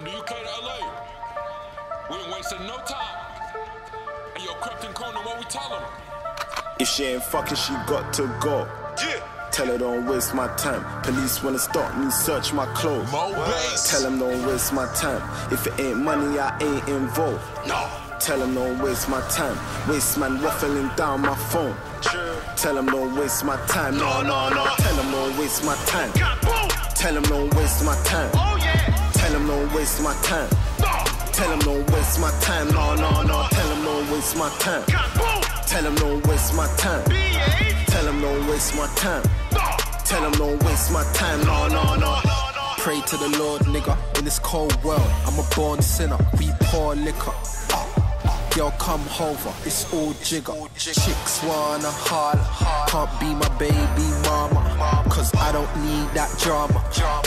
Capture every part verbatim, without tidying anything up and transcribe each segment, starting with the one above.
the U K to L A. We ain't wasting no time. Hey, yo, Krept and Konan, what we tell them? If she ain't fucking, she got to go. Yeah. Tell her don't waste my time. Police wanna stop me, search my clothes. Mo bass. Tell them don't waste my time. If it ain't money, I ain't involved. No. Tell them don't waste my time. Waste man waffling down my phone. Sure. Tell them don't waste my time. No, no, no. Tell them don't waste my time. Kaboom. Tell them don't waste my time. Oh yeah. Tell them don't waste my time. No. Tell them don't waste my time. No, no, no. Tell them don't waste my time. Kaboom. Tell them don't waste my time. B eight. Tell them don't waste my time. No. Tell them don't waste my time. No, no, no. Pray to the Lord, nigga, in this cold world. I'm a born sinner, we pour liquor. Girl, come over, it's all jigger. Chicks wanna holler, can't be my baby mama, cause I don't need that drama,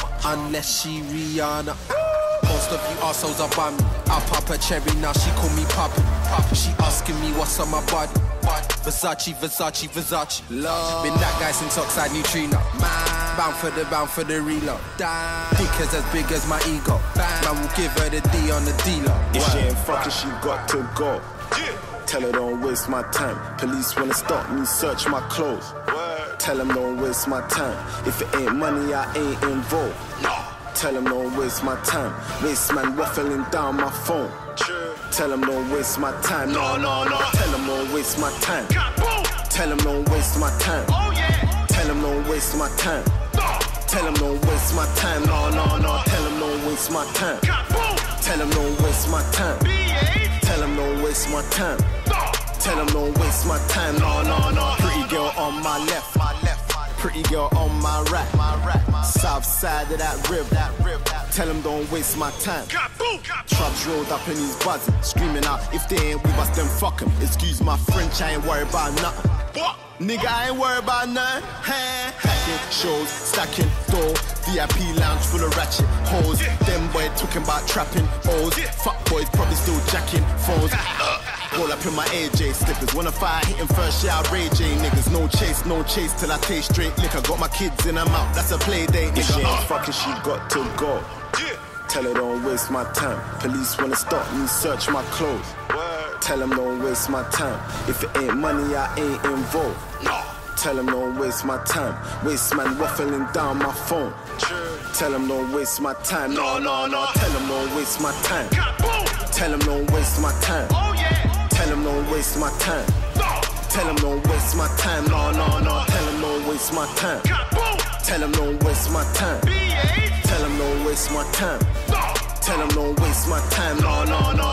unless she Rihanna. Most of you arseholes are by me. I pop a cherry, now she call me Poppy. She asking me what's on my body. Versace, Versace, Versace. Love. Been that guy since Oxide Neutrino. Bound for the, bound for the reload. Dick is as big as my ego. Man will give her the D on the dealer. If she ain't fucking, she got to go. Tell her don't waste my time. Police wanna stop me, search my clothes. Tell them don't waste my time. If it ain't money, I ain't involved. Tell them don't waste my time. Waste man waffling down my phone. Tell them don't waste my time. No, no, no. Tell them don't waste my time. Tell them don't waste my time. Oh yeah. Tell them don't waste my time. Tell them don't waste my time. No, no, no. Tell them don't waste my time. Tell them don't waste my time. B eight. Tell them don't waste my time. Tell them don't waste my time. No, no, no. Pretty girl on my left, my left. Pretty girl on my right, my right. South side of that rib, that rib. Tell them don't waste my time. Trubs rolled up and he's buzzing, screaming out, if they ain't with us, then fuck him. Excuse my French, I ain't worried about nothing. What? Nigga, I ain't worried about nothing. Hey. Hacking, shows, stacking, door, V I P lounge full of ratchet hoes. Them boy talking about trapping hoes. Fuck boys probably still jacking phones. Roll up in my A J slippers. Wanna fire hitting first, yeah, I Ray J niggas. No chase, no chase till I taste straight liquor. Got my kids in her mouth, that's a play date. If she ain't fucking, she got to go. Tell her don't waste my time. Police wanna stop me, search my clothes. Tell them don't waste my time. If it ain't money, I ain't involved. Tell them don't waste my time. Waste man waffling down my phone. Tell them don't waste my time. No, no, no. Tell them don't waste my time. Tell them don't waste my time. Oh yeah. Tell them don't waste my time. Tell them don't waste my time. No, no, no. Tell them don't waste my time. Tell them don't waste my time. B eight. Tell them don't waste my time. Tell them don't waste my time. No, no, no.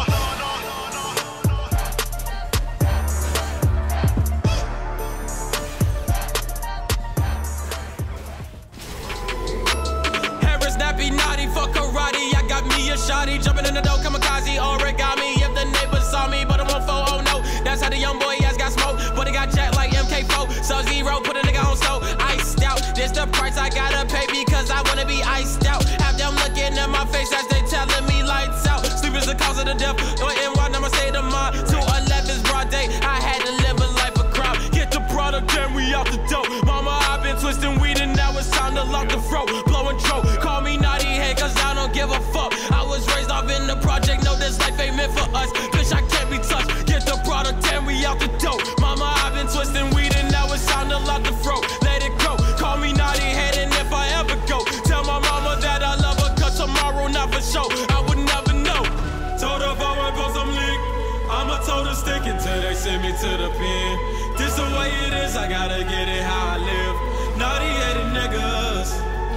Snappy, naughty, fuck karate. I got me a shotty, jumping in the dough, kamikaze, origami. If the neighbors saw me, but I won't fall, oh no. That's how the young boy has got smoke, but it got jacked like M K four. So zero, put a nigga on slow, iced out. This the price I gotta pay because I wanna be iced out. Have them looking at my face as they telling me lights out. Sleep is the cause of the death, or N Y, I'ma say the mind. two eleven's broad day, I had to live a life of crime. Get the product, then we out the dope. Mama, I've been twisting weed and now it's time to lock the throat. Blowing throat, call me naughty head cause I don't give a fuck. I was raised off in the project, know this life ain't meant for us. Bitch, I can't be touched, get the product and we out the dope. Mama, I've been twisting weed and now it's time to lock the throat. Let it go, call me naughty head and if I ever go, tell my mama that I love her cause tomorrow not for sure, I would never know. Told her if I went for some leak, I'ma told her stick until they send me to the pen. This the way it is, I gotta get it how I live. Naughty headed niggas.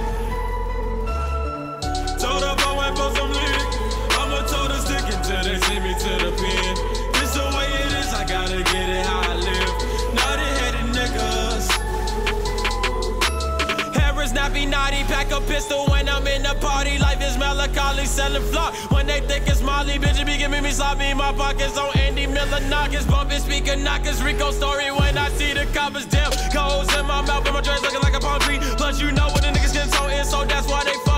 Told her if I went for some lick, I'ma told her stick until they send me to the pen. This the way it is, I gotta get it how I live. Naughty headed niggas. Hair is nappy, naughty, pack a pistol when I'm in the party. Life is melancholy, selling flock. When they think it's Molly, bitch, be giving me sloppy. My pockets on Andy Miller knockers, bumping speaker knockers. Rico story when I see the coppers. Damn, goes in my mouth, and my dreads looking like a palm tree. Plus, you know what the niggas getting so in, so that's why they fuck.